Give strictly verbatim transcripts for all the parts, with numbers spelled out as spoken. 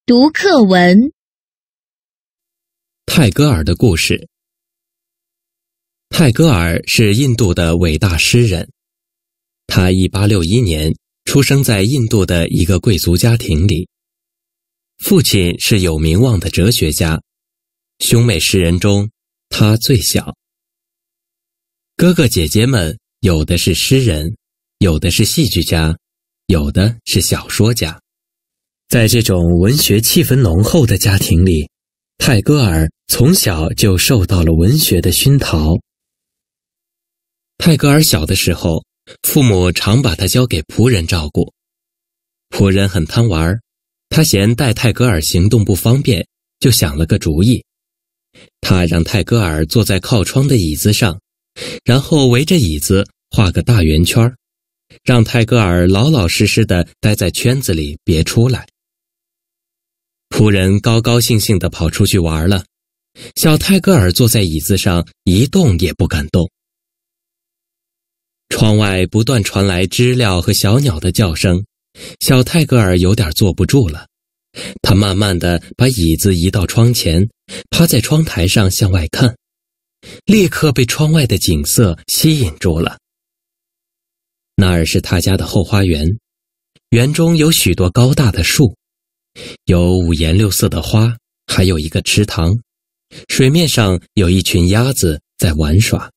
读课文。 泰戈尔的故事。泰戈尔是印度的伟大诗人，他一八六一年出生在印度的一个贵族家庭里，父亲是有名望的哲学家，兄妹十人中他最小。哥哥姐姐们有的是诗人，有的是戏剧家，有的是小说家。在这种文学气氛浓厚的家庭里，泰戈尔从小就受到了文学的熏陶。泰戈尔小的时候，父母常把他交给仆人照顾。仆人很贪玩，他嫌带泰戈尔行动不方便，就想了个主意。他让泰戈尔坐在靠窗的椅子上，然后围着椅子画个大圆圈，让泰戈尔老老实实地待在圈子里，别出来。仆人高高兴兴地跑出去玩了，小泰戈尔坐在椅子上一动也不敢动。窗外不断传来知了和小鸟的叫声，小泰戈尔有点坐不住了。他慢慢地把椅子移到窗前，趴在窗台上向外看，立刻被窗外的景色吸引住了。那儿是他家的后花园，园中有许多高大的树，有五颜六色的花，还有一个池塘，水面上有一群鸭子在玩耍。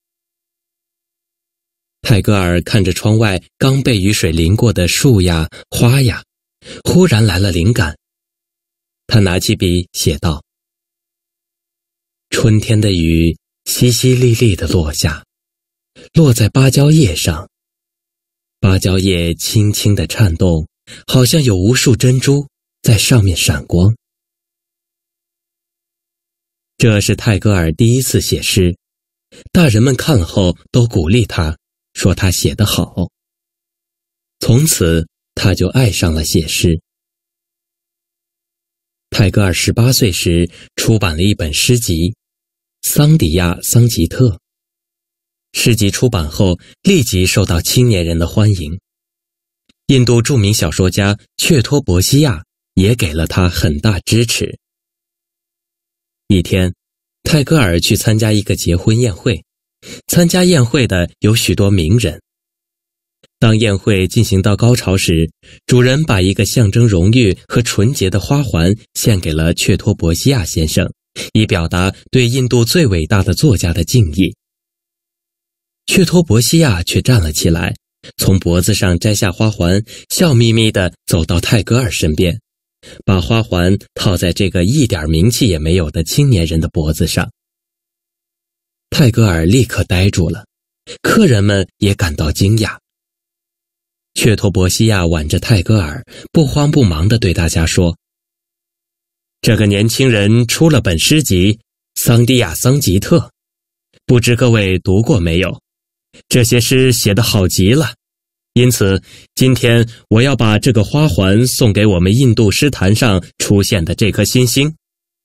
泰戈尔看着窗外刚被雨水淋过的树呀花呀，忽然来了灵感。他拿起笔写道：春天的雨淅淅沥沥地落下，落在芭蕉叶上，芭蕉叶轻轻地颤动，好像有无数珍珠在上面闪光。这是泰戈尔第一次写诗，大人们看了后都鼓励他，说他写得好。从此他就爱上了写诗。泰戈尔十八岁时出版了一本诗集《桑迪亚·桑吉特》，诗集出版后立即受到青年人的欢迎。印度著名小说家却托博西亚也给了他很大支持。一天，泰戈尔去参加一个结婚宴会，参加宴会的有许多名人。当宴会进行到高潮时，主人把一个象征荣誉和纯洁的花环献给了却托博西亚先生，以表达对印度最伟大的作家的敬意。却托博西亚却站了起来，从脖子上摘下花环，笑眯眯地走到泰戈尔身边，把花环套在这个一点名气也没有的青年人的脖子上。泰戈尔立刻呆住了，客人们也感到惊讶。却托博西亚挽着泰戈尔，不慌不忙地对大家说：这个年轻人出了本诗集《桑迪亚·桑吉特》，不知各位读过没有？这些诗写得好极了，因此今天我要把这个花环送给我们印度诗坛上出现的这颗新星。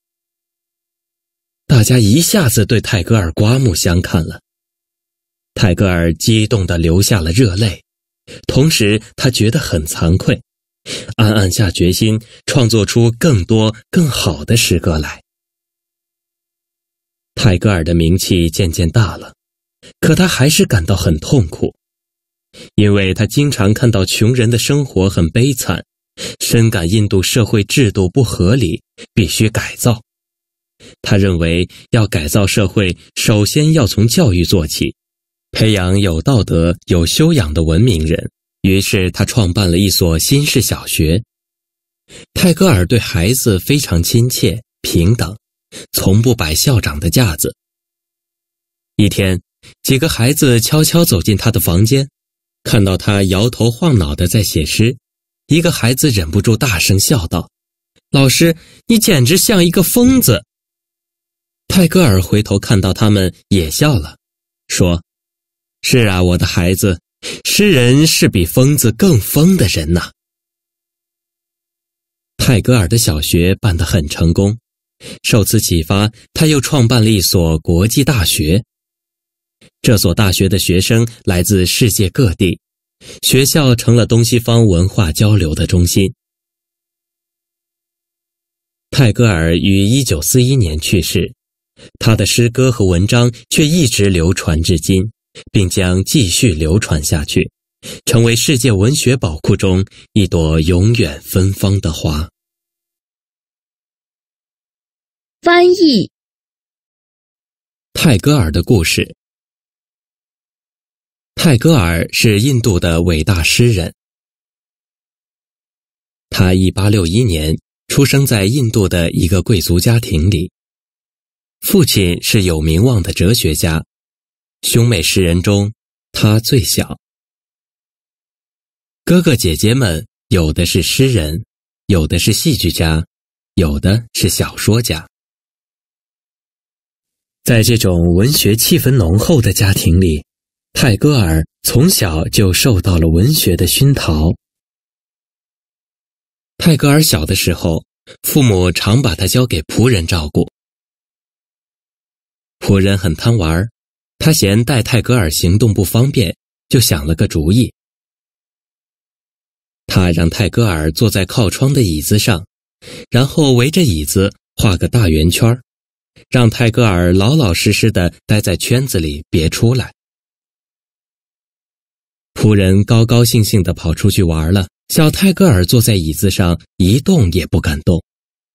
大家一下子对泰戈尔刮目相看了。泰戈尔激动地流下了热泪，同时他觉得很惭愧，暗暗下决心创作出更多更好的诗歌来。泰戈尔的名气渐渐大了，可他还是感到很痛苦，因为他经常看到穷人的生活很悲惨，深感印度社会制度不合理，必须改造。他认为要改造社会，首先要从教育做起，培养有道德、有修养的文明人。于是他创办了一所新式小学。泰戈尔对孩子非常亲切、平等，从不摆校长的架子。一天，几个孩子悄悄走进他的房间，看到他摇头晃脑地在写诗，一个孩子忍不住大声笑道：老师，你简直像一个疯子。泰戈尔回头看到他们也笑了，说：是啊，我的孩子，诗人是比疯子更疯的人呐。泰戈尔的小学办得很成功，受此启发，他又创办了一所国际大学。这所大学的学生来自世界各地，学校成了东西方文化交流的中心。 泰戈尔于一九四一年去世，他的诗歌和文章却一直流传至今，并将继续流传下去，成为世界文学宝库中一朵永远芬芳的花。 翻译泰戈尔的故事。泰戈尔是印度的伟大诗人。他一八六一年出生在印度的一个贵族家庭里，父亲是有名望的哲学家，兄妹十人中他最小。哥哥姐姐们有的是诗人，有的是戏剧家，有的是小说家。在这种文学气氛浓厚的家庭里，泰戈尔从小就受到了文学的熏陶。泰戈尔小的时候，父母常把他交给仆人照顾。仆人很贪玩，他嫌带泰戈尔行动不方便，就想了个主意。他让泰戈尔坐在靠窗的椅子上，然后围着椅子画个大圆圈，让泰戈尔老老实实地待在圈子里，别出来。仆人高高兴兴地跑出去玩了，小泰戈尔坐在椅子上一动也不敢动。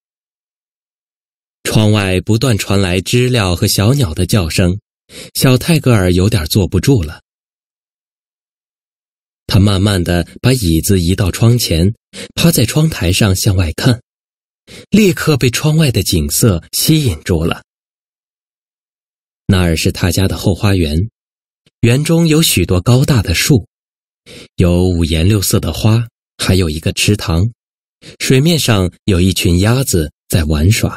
窗外不断传来知了和小鸟的叫声，小泰戈尔有点坐不住了。他慢慢地把椅子移到窗前，趴在窗台上向外看，立刻被窗外的景色吸引住了。那儿是他家的后花园，园中有许多高大的树，有五颜六色的花，还有一个池塘，水面上有一群鸭子在玩耍。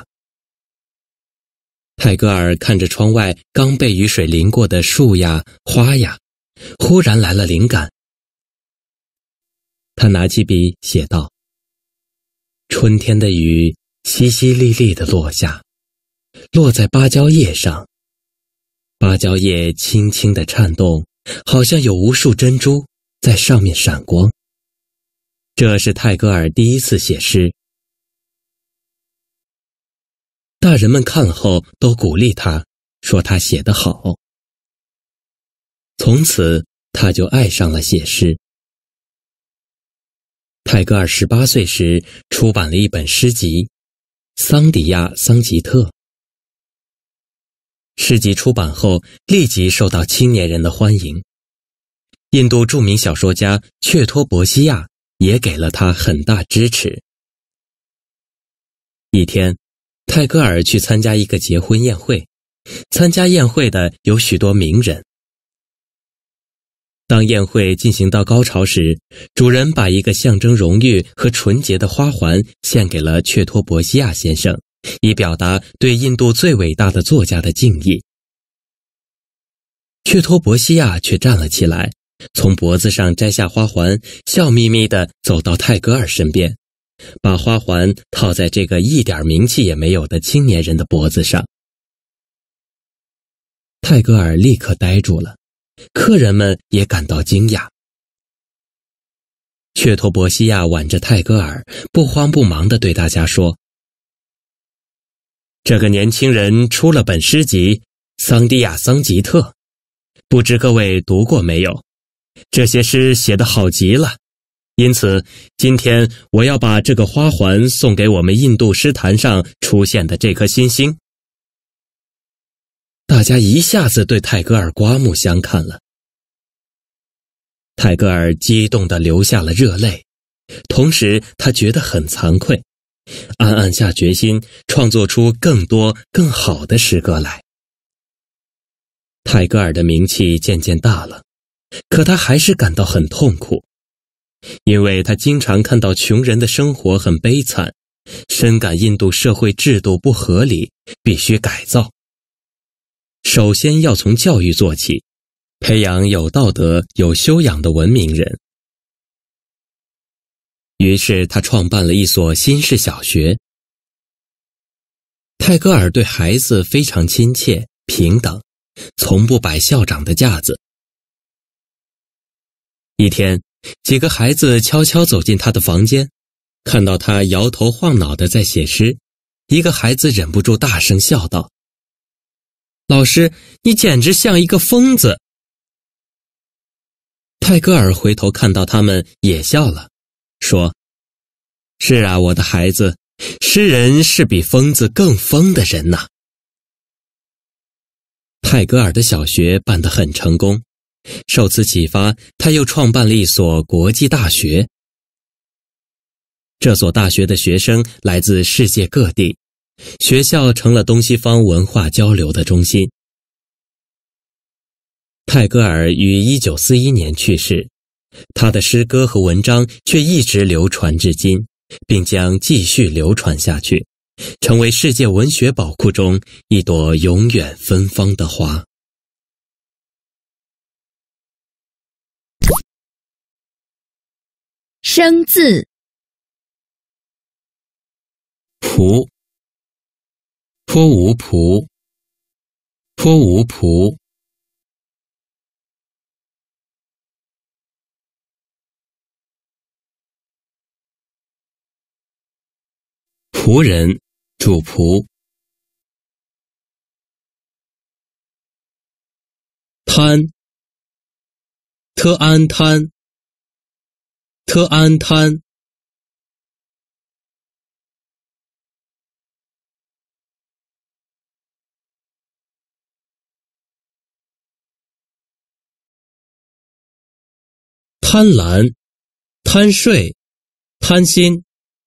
泰戈尔看着窗外刚被雨水淋过的树呀花呀，忽然来了灵感。他拿起笔写道：春天的雨淅淅沥沥地落下，落在芭蕉叶上，芭蕉叶轻轻地颤动，好像有无数珍珠在上面闪光。这是泰戈尔第一次写诗。大人们看了后都鼓励他，说他写得好。从此他就爱上了写诗。泰戈尔十八岁时出版了一本诗集《桑迪亚桑吉特》。诗集出版后立即受到青年人的欢迎，印度著名小说家却托伯西亚也给了他很大支持。一天，泰戈尔去参加一个结婚宴会，参加宴会的有许多名人。当宴会进行到高潮时，主人把一个象征荣誉和纯洁的花环献给了却托伯西亚先生，以表达对印度最伟大的作家的敬意。却托伯西亚却站了起来，从脖子上摘下花环，笑眯眯地走到泰戈尔身边，把花环套在这个一点名气也没有的青年人的脖子上。泰戈尔立刻呆住了，客人们也感到惊讶。却托伯西亚挽着泰戈尔，不慌不忙地对大家说：这个年轻人出了本诗集《桑迪亚桑吉特》，不知各位读过没有？这些诗写得好极了，因此今天我要把这个花环送给我们印度诗坛上出现的这颗新星。大家一下子对泰戈尔刮目相看了。泰戈尔激动地流下了热泪，同时他觉得很惭愧，暗暗下决心创作出更多更好的诗歌来。泰戈尔的名气渐渐大了，可他还是感到很痛苦，因为他经常看到穷人的生活很悲惨，深感印度社会制度不合理，必须改造。首先要从教育做起，培养有道德、有修养的文明人。于是他创办了一所新式小学。泰戈尔对孩子非常亲切、平等，从不摆校长的架子。一天，几个孩子悄悄走进他的房间，看到他摇头晃脑地在写诗， 一个孩子忍不住大声笑道：“老师，你简直像一个疯子！”泰戈尔回头看到他们也笑了，说：“是啊，我的孩子，诗人是比疯子更疯的人呐。”泰戈尔的小学办得很成功，受此启发，他又创办了一所国际大学。这所大学的学生来自世界各地，学校成了东西方文化交流的中心。泰戈尔于一九四一年去世，他的诗歌和文章却一直流传至今，并将继续流传下去，成为世界文学宝库中一朵永远芬芳的花。 生字： 仆，颇无仆，颇无仆。仆人，主仆。贪，特安贪，特安贪。贪婪，贪睡，贪心。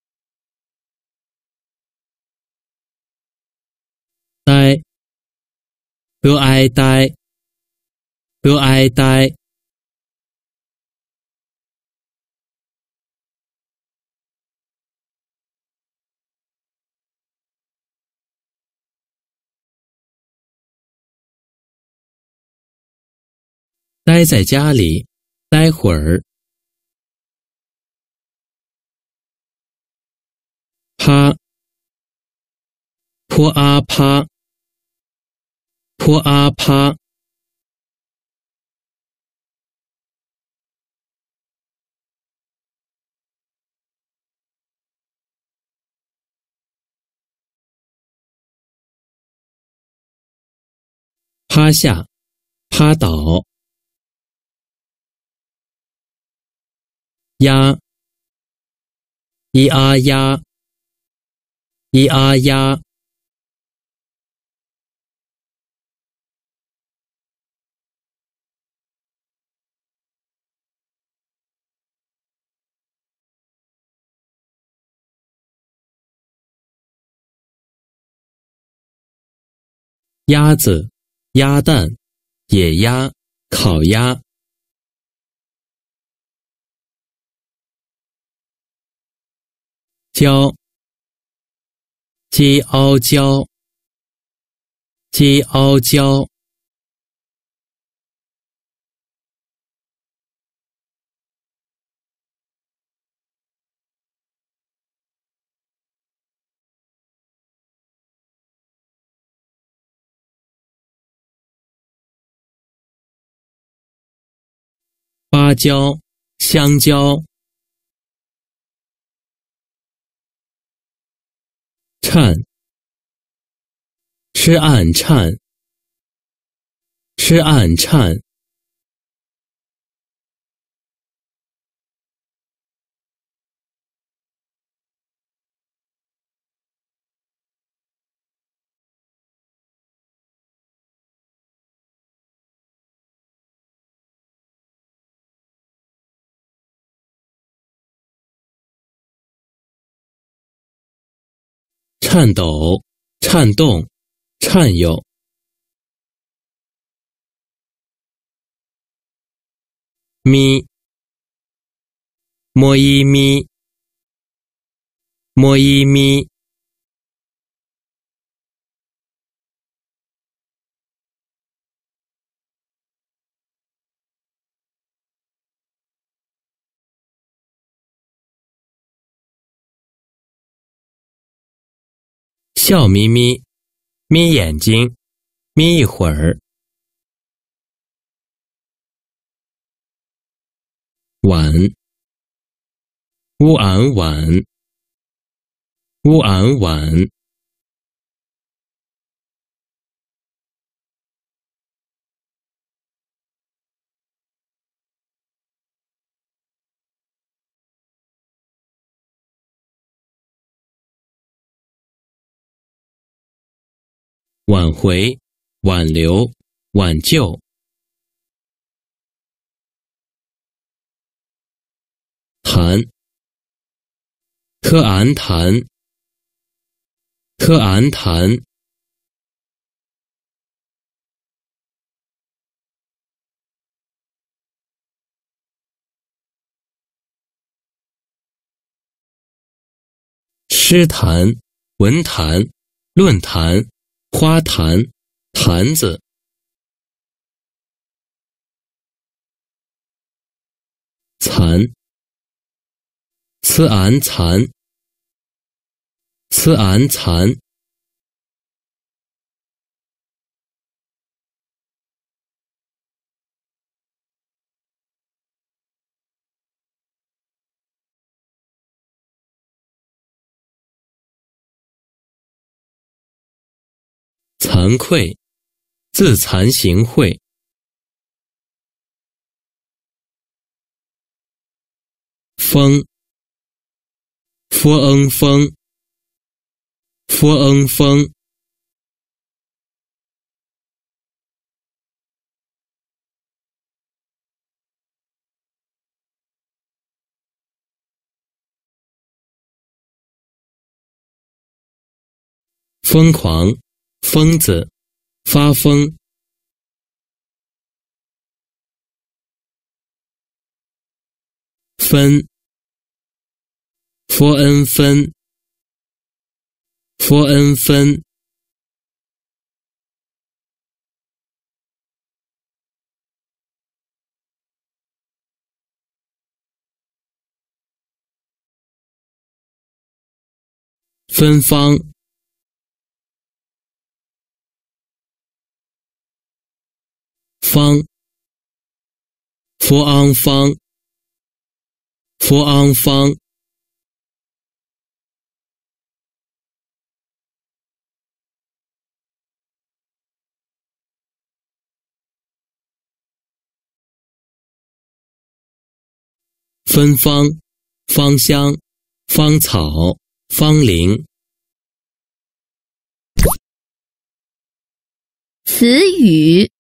呆，不爱呆，不爱呆。待在家里，待会儿。啪，泼啊啪，泼啊啪。趴下，趴倒。压，咿啊呀，咿啊呀。鸭子，鸭蛋，野鸭，烤鸭。骄，鸡傲娇，鸡傲娇。芭蕉，香蕉。颤，吃暗颤，吃暗颤。颤抖，颤动，颤悠。咪，摸一咪，摸一咪。笑眯眯，眯眼睛，眯一会儿。晚，乌俺晚，乌俺晚。 挽回、挽留、挽救。谈，特俺谈，特俺谈。诗坛、文坛、论坛、花坛、坛子。残，呲俺残，呲俺残。惭愧，自惭形秽。风，佛恩风，佛恩风。疯狂，疯子，发疯。分，佛恩分，佛恩分。芬芳，方，佛昂方，佛昂方。芬芳，芳香，芳草，芳龄。 词语，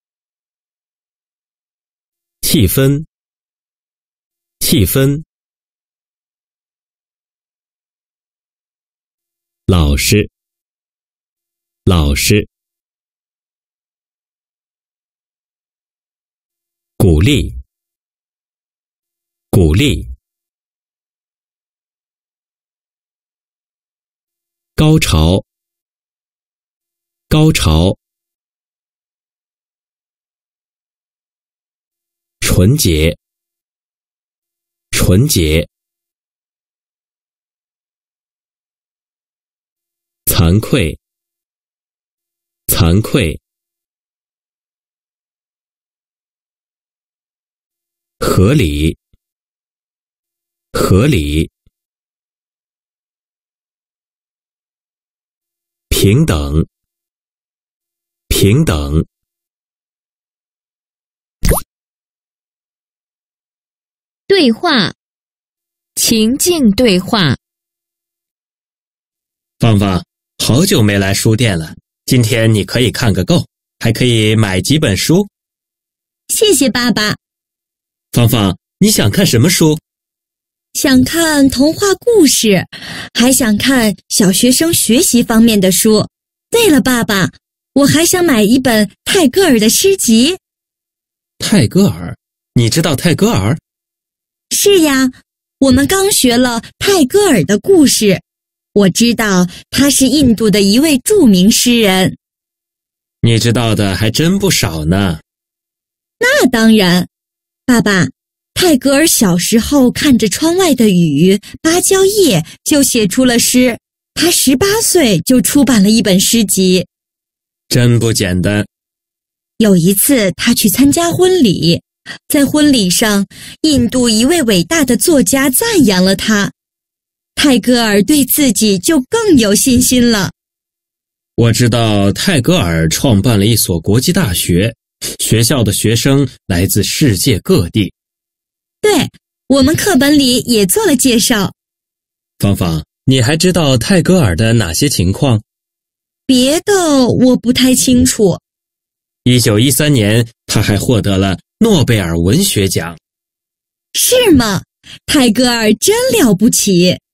气氛，气氛。老实，老实。鼓励，鼓励。高潮，高潮。纯洁，纯洁。惭愧，惭愧。合理，合理。平等，平等。 对话，情境对话。 芳芳，好久没来书店了，今天你可以看个够，还可以买几本书。 谢谢爸爸。 芳芳，你想看什么书？ 想看童话故事，还想看小学生学习方面的书。对了，爸爸，我还想买一本泰戈尔的诗集。 泰戈尔？你知道泰戈尔？ 是呀，我们刚学了泰戈尔的故事。我知道他是印度的一位著名诗人。 你知道的还真不少呢。 那当然，爸爸，泰戈尔小时候看着窗外的雨、芭蕉叶，就写出了诗。他十八岁就出版了一本诗集。 真不简单。 有一次，他去参加婚礼，在婚礼上，印度一位伟大的作家赞扬了他。泰戈尔对自己就更有信心了。 我知道泰戈尔创办了一所国际大学，学校的学生来自世界各地。 对，我们课本里也做了介绍。 芳芳，你还知道泰戈尔的哪些情况？ 别的我不太清楚。 一九一三年，他还获得了诺贝尔文学奖。 是吗？泰戈尔真了不起。